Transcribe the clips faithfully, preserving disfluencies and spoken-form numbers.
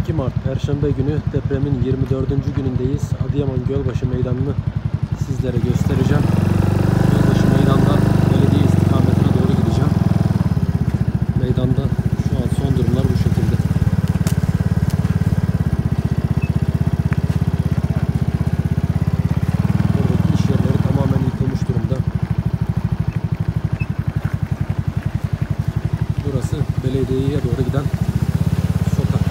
iki Mart Perşembe günü depremin yirmi dördüncü günündeyiz. Adıyaman Gölbaşı Meydanı'nı sizlere göstereceğim. Gölbaşı Meydan'dan belediye istikametine doğru gideceğim. Meydanda şu an son durumlar bu şekilde. Buradaki iş yerleri tamamen yıkılmış durumda. Burası belediyeye doğru giden sokak.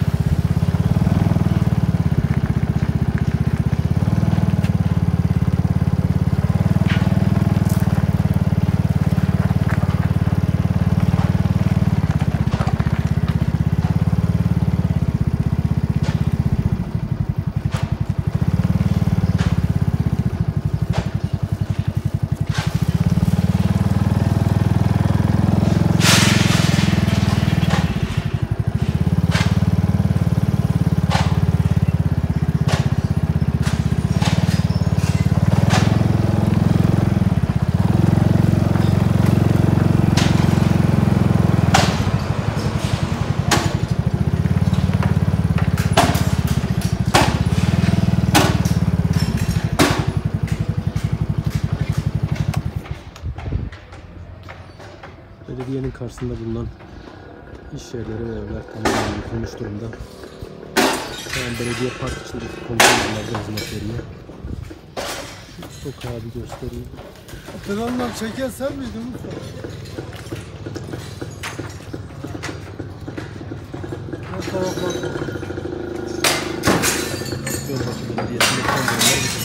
Belediyenin karşısında bulunan iş yerleri ve evler tamamen yıkılmış durumda. Şu an belediye park içindeki konteynerlerde hizmet veriyor. Şu sokağı bir göstereyim. Planlar çeken sen miydin Mustafa? Ne taraflar? Gölbaşı Belediyesi'nde konteynerler.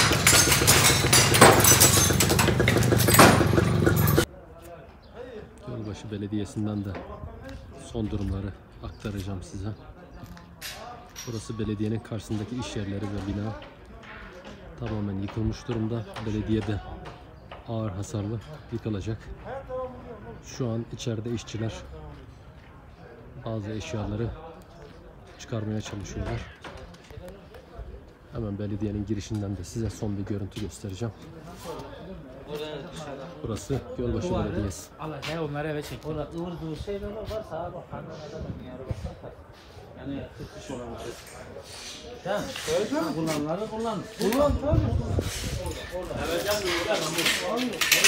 Gölbaşı Belediyesi'nden de son durumları aktaracağım size. Burası belediyenin karşısındaki iş yerleri ve bina tamamen yıkılmış durumda. Belediyede ağır hasarlı yıkılacak. Şu an içeride işçiler bazı eşyaları çıkarmaya çalışıyorlar. Hemen belediyenin girişinden de size son bir görüntü göstereceğim. Burası Gölbaşı Belediyesi. Allah şey onları eve çek. Orada ıvır zıvır şeyler var sağa bak. Yani kırk kişi olamaz. Sen kullananları kullan. Kullan tabii. Evet,